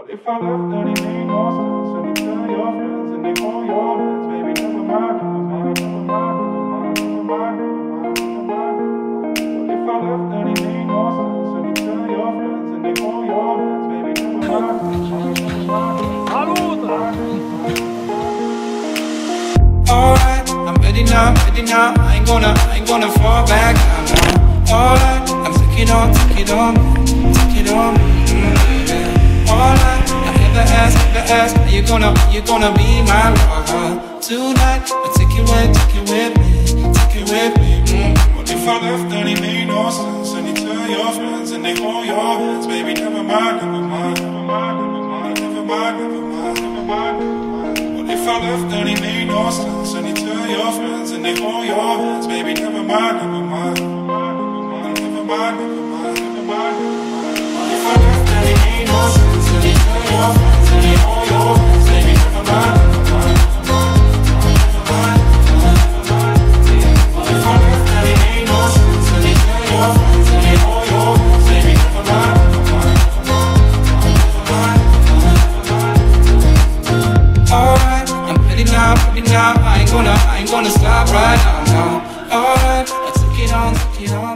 But if I left, then it made no sense. And you tell your friends and they hold your hands. Baby, never mind, never mind, never mind, never mind, never mind, never mind. But if I left, then it made no sense. And you tell your friends and they hold your hands. Baby, never mind, never mind, never mind. Alright, I'm ready now, ready now. I ain't gonna fall back now. Alright, I'm take it on, take it on, take it on. Alright, I ever ask, are you gonna be my lover tonight? But take it with me, take it with me. What if I left and it made no sense? And you tell your friends and they hold your hands. Baby, never mind, never mind, never mind, never mind, never mind, never mind, never mind. What if I left and it made no sense? And you tell your friends and they hold your hands. Baby, never mind, never mind, never mind, never mind, never mind, never mind. What if I left and it made no sense? And you tell your friends and they hold your hands. Baby, never mind, never mind, never mind, never mind. What if I left and it made no sense? And you tell your friends and they hold your hands. Baby, never mind, never mind, never mind, never mind. Alright, I'm ready now, ready now. I ain't gonna stop right now. Alright, I took it on, took it on.